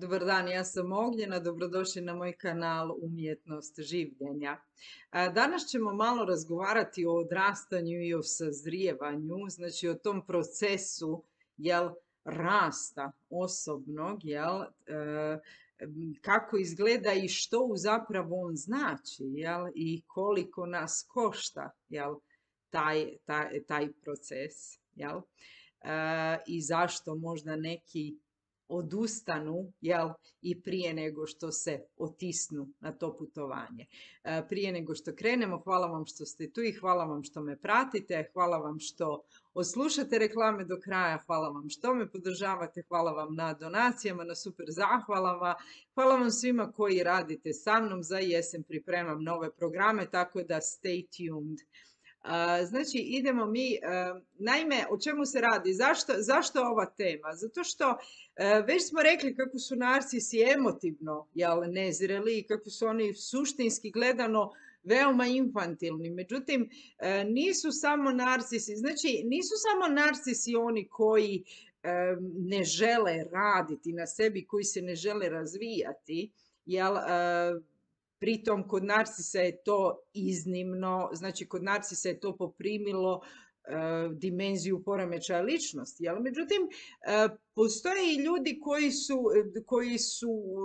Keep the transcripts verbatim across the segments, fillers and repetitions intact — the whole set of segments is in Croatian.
Dobar dan, ja sam Ognjena, dobrodošli na moj kanal Umjetnost življenja. A, Danas ćemo malo razgovarati o odrastanju i o sazrijevanju, znači o tom procesu jel, rasta osobnog, jel, e, m, kako izgleda i što u zapravo on znači, jel, i koliko nas košta, jel, taj, taj, taj proces, jel, e, i zašto možda neki odustanu, jel, i prije nego što se otisnu na to putovanje. E, prije nego što krenemo, hvala vam što ste tu i hvala vam što me pratite, hvala vam što odslušate reklame do kraja, hvala vam što me podržavate, hvala vam na donacijama, na super zahvalama, hvala vam svima koji radite sa mnom, za jesen pripremam nove programe, tako da stay tuned. Uh, znači idemo mi, uh, naime o čemu se radi, zašto, zašto ova tema? Zato što uh, već smo rekli kako su narcisi emotivno jel, nezreli i kako su oni suštinski gledano veoma infantilni, međutim uh, nisu samo narcisi, znači nisu samo narcisi oni koji um, ne žele raditi na sebi, koji se ne žele razvijati, jel, uh, pritom kod narcisa je to iznimno, znači kod narcisa je to poprimilo e, dimenziju poremećaja ličnosti. Jel? Međutim, e, postoje i ljudi koji su, koji su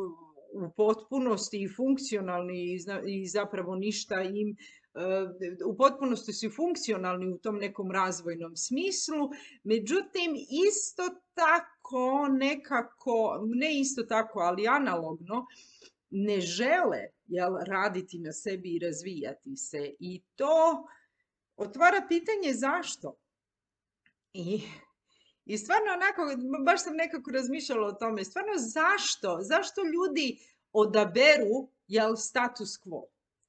u potpunosti i funkcionalni i, i zapravo ništa im, e, u potpunosti su funkcionalni u tom nekom razvojnom smislu, međutim isto tako nekako, ne isto tako, ali analogno, ne žele jel, raditi na sebi i razvijati se. I to otvara pitanje zašto. I, i stvarno onako, baš sam nekako razmišljala o tome, stvarno zašto? Zašto ljudi odaberu jel, status quo?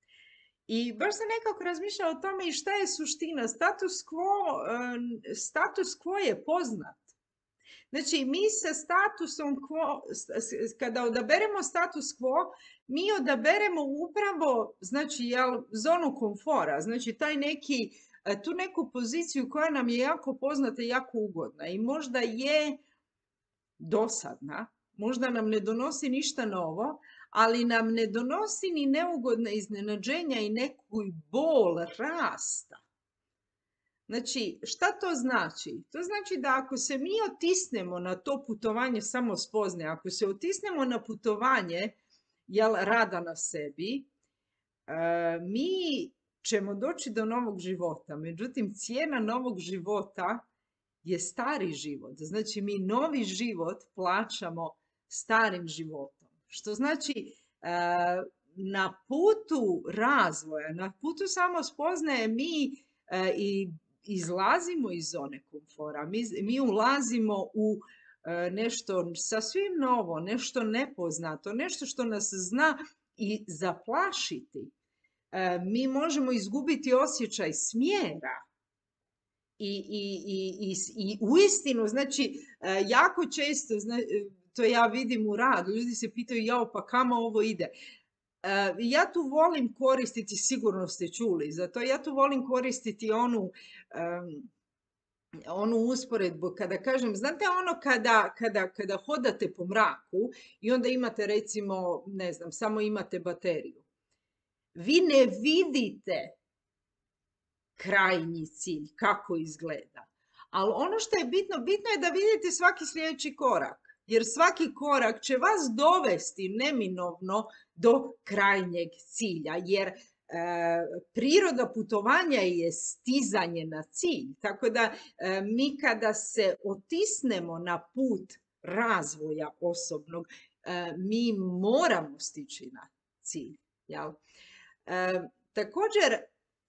I baš sam nekako razmišljala o tome i šta je suština. Status quo, status quo je poznat. Znači, mi sa statusom quo, kada odaberemo status quo, mi odaberemo upravo, znači, jel, zonu komfora, znači, taj neki, tu neku poziciju koja nam je jako poznata i jako ugodna i možda je dosadna, možda nam ne donosi ništa novo, ali nam ne donosi ni neugodna iznenađenja i neku bol rasta. Znači, šta to znači? To znači da ako se mi otisnemo na to putovanje samospoznaje, ako se otisnemo na putovanje jel, rada na sebi, mi ćemo doći do novog života. Međutim, cijena novog života je stari život. Znači, mi novi život plaćamo starim životom. Što znači, na putu razvoja, na putu samospoznaje mi i izlazimo iz zone komfora, mi, mi ulazimo u e, nešto sasvim novo, nešto nepoznato, nešto što nas zna i zaplašiti. E, mi možemo izgubiti osjećaj smjera i, i, i, i, i uistinu, znači, e, jako često, zna, to ja vidim u radu, ljudi se pitaju, jao, pa kamo ovo ide? Ja tu volim koristiti, sigurno ste čuli, zato ja tu volim koristiti onu, um, onu usporedbu kada kažem, znate ono kada, kada, kada hodate po mraku i onda imate recimo, ne znam, samo imate bateriju. Vi ne vidite krajnji cilj, kako izgleda. Ali ono što je bitno, bitno je da vidite svaki sljedeći korak. Jer svaki korak će vas dovesti neminovno do krajnjeg cilja, jer e, priroda putovanja je stizanje na cilj. Tako da e, mi kada se otisnemo na put razvoja osobnog, e, mi moramo stići na cilj. Jel? E, također,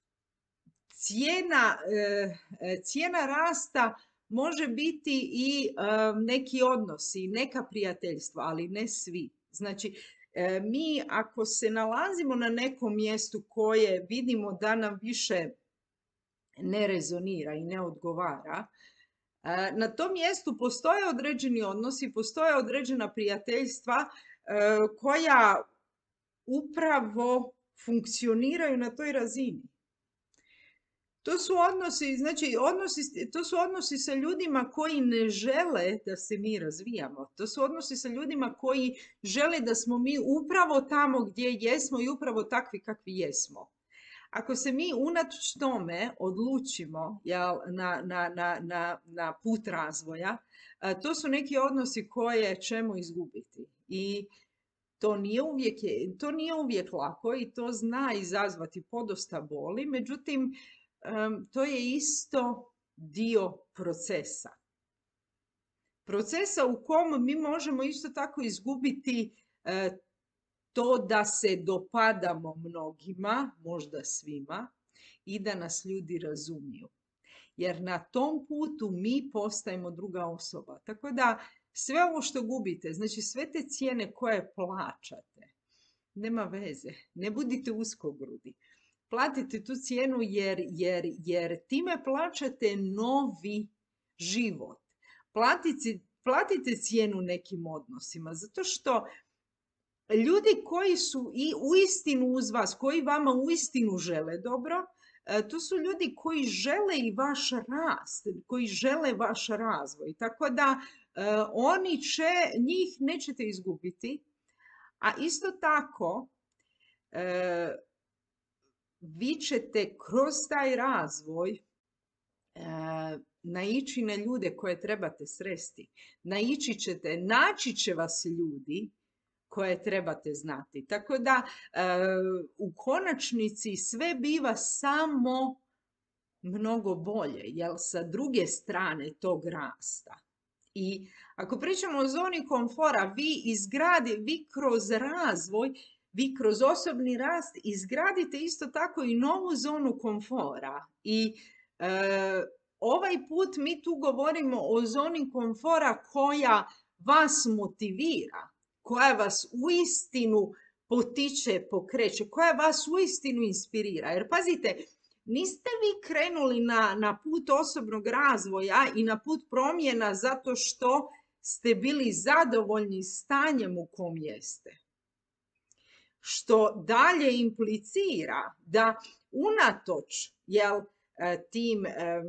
cijena, e, cijena rasta može biti i um, neki odnosi, neka prijateljstva, ali ne svi. Znači, e, mi ako se nalazimo na nekom mjestu koje vidimo da nam više ne rezonira i ne odgovara, e, na tom mjestu postoje određeni odnosi, postoje određena prijateljstva e, koja upravo funkcioniraju na toj razini. To su odnosi, znači odnosi, to su odnosi sa ljudima koji ne žele da se mi razvijamo. To su odnosi sa ljudima koji žele da smo mi upravo tamo gdje jesmo i upravo takvi kakvi jesmo. Ako se mi unatoč tome odlučimo jel, na, na, na, na, na put razvoja, to su neki odnosi koje ćemo izgubiti. I to nije uvijek, to nije uvijek lako i to zna izazvati podosta boli, međutim, to je isto dio procesa. Procesa u kom mi možemo isto tako izgubiti to da se dopadamo mnogima, možda svima, i da nas ljudi razumiju. Jer na tom putu mi postajemo druga osoba. Tako da sve ovo što gubite, znači sve te cijene koje plaćate, nema veze, ne budite uskogrudi. Platite tu cijenu jer, jer, jer time plaćate novi život. Platite, platite cijenu nekim odnosima, zato što ljudi koji su i uistinu uz vas, koji vama uistinu žele dobro, to su ljudi koji žele i vaš rast, koji žele vaš razvoj. Tako da oni će, njih nećete izgubiti, a isto tako vi ćete kroz taj razvoj naići na ljude koje trebate sresti. Naići ćete, naći će vas ljudi koje trebate znati. Tako da u konačnici sve biva samo mnogo bolje, jer sa druge strane tog rasta. I ako pričamo o zoni komfora, vi izgradi, vi kroz razvoj, vi kroz osobni rast izgradite isto tako i novu zonu komfora. I e, ovaj put mi tu govorimo o zoni komfora koja vas motivira, koja vas uistinu potiče, pokreće, koja vas uistinu inspirira. Jer pazite, niste vi krenuli na, na put osobnog razvoja i na put promjena zato što ste bili zadovoljni stanjem u kom jeste. Što dalje implicira da unatoč jel, tim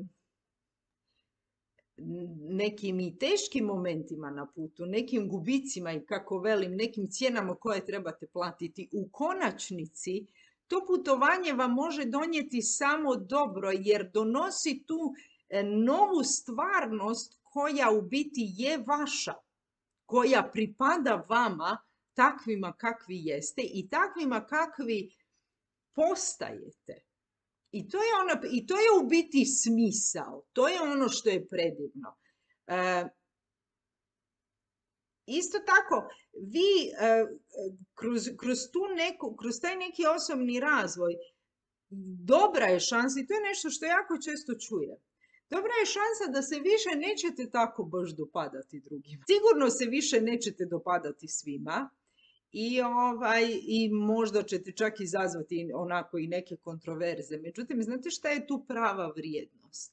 nekim i teškim momentima na putu, nekim gubicima i kako velim, nekim cijenama koje trebate platiti, u konačnici to putovanje vam može donijeti samo dobro jer donosi tu novu stvarnost koja u biti je vaša, koja pripada vama takvima kakvi jeste i takvima kakvi postajete. I to je, ono, i to je u biti smisao, to je ono što je predivno. E, isto tako, vi e, kroz, kroz, tu neku, kroz taj neki osobni razvoj, dobra je šansa, i to je nešto što jako često čujem, dobra je šansa da se više nećete tako baš dopadati drugima. Sigurno se više nećete dopadati svima, I, ovaj, i možda ćete čak izazvati onako i neke kontroverze. Međutim, znate šta je tu prava vrijednost?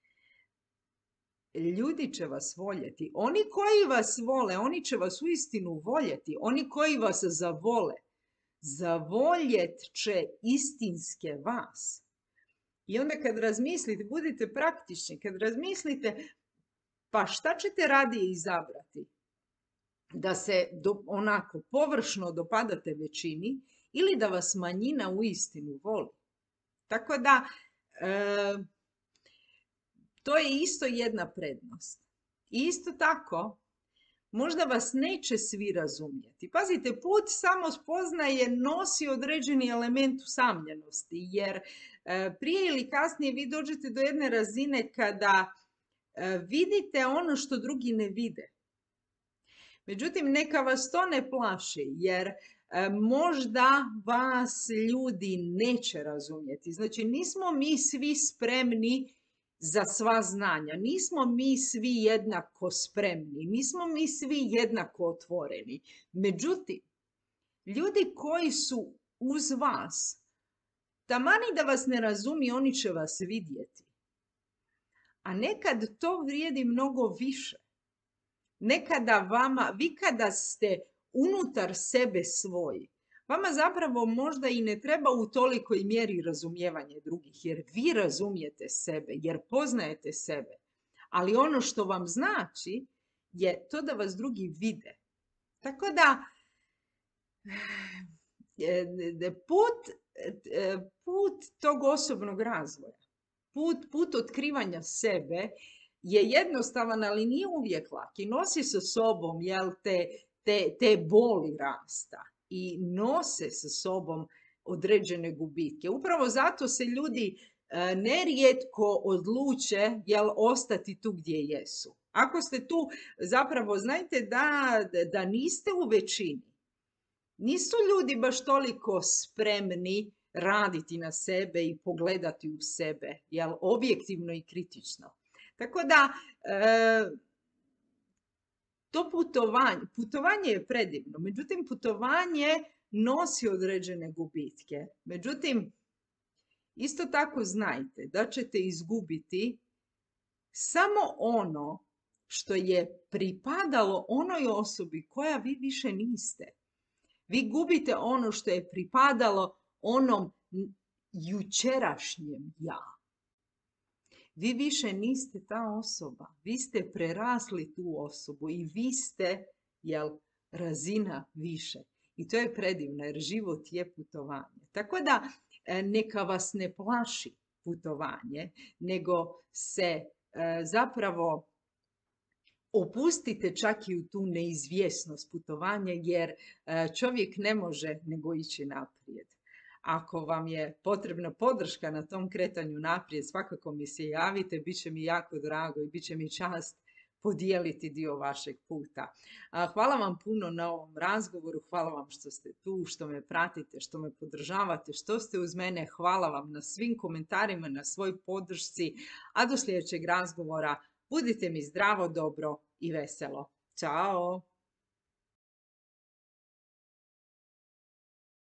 Ljudi će vas voljeti. Oni koji vas vole, oni će vas uistinu voljeti. Oni koji vas zavole, zavoljet će istinske vas. I onda kad razmislite, budite praktični, kad razmislite, pa šta ćete radije izabrati? Da se do, onako površno dopadate većini ili da vas manjina uistinu voli. Tako da, e, to je isto jedna prednost. I isto tako, možda vas neće svi razumjeti. Pazite, put samospoznaje nosi određeni element usamljenosti, jer e, prije ili kasnije vi dođete do jedne razine kada e, vidite ono što drugi ne vide. Međutim, neka vas to ne plaši, jer e, možda vas ljudi neće razumjeti. Znači, nismo mi svi spremni za sva znanja. Nismo mi svi jednako spremni. Nismo mi svi jednako otvoreni. Međutim, ljudi koji su uz vas, tamani da vas ne razumiju, oni će vas vidjeti. A nekad to vrijedi mnogo više. Nekada vama, vi kada ste unutar sebe svoji, vama zapravo možda i ne treba u tolikoj mjeri razumijevanje drugih, jer vi razumijete sebe, jer poznajete sebe. Ali ono što vam znači je to da vas drugi vide. Tako da put, put tog osobnog razvoja, put, put otkrivanja sebe je jednostavan, ali nije uvijek lak i nosi sa sobom, jel, te, te, te boli rasta i nose sa sobom određene gubitke. Upravo zato se ljudi e, nerijetko odluče, jel, ostati tu gdje jesu. Ako ste tu, zapravo znajte da, da niste u većini. Nisu ljudi baš toliko spremni raditi na sebe i pogledati u sebe, jel, objektivno i kritično. Tako da, e, to putovanje, putovanje je predivno, međutim putovanje nosi određene gubitke. Međutim, isto tako znajte da ćete izgubiti samo ono što je pripadalo onoj osobi koja vi više niste. Vi gubite ono što je pripadalo onom jučerašnjem ja. Vi više niste ta osoba. Vi ste prerasli tu osobu i vi ste, jel, razina više. I to je predivno jer život je putovanje. Tako da neka vas ne plaši putovanje, nego se e, zapravo opustite čak i u tu neizvjesnost putovanja, jer čovjek ne može nego ići naprijed. Ako vam je potrebna podrška na tom kretanju naprijed, svakako mi se javite, bit će mi jako drago i bit će mi čast podijeliti dio vašeg puta. Hvala vam puno na ovom razgovoru, hvala vam što ste tu, što me pratite, što me podržavate, što ste uz mene. Hvala vam na svim komentarima, na svoj podršci, a do sljedećeg razgovora budite mi zdravo, dobro i veselo. Ćao!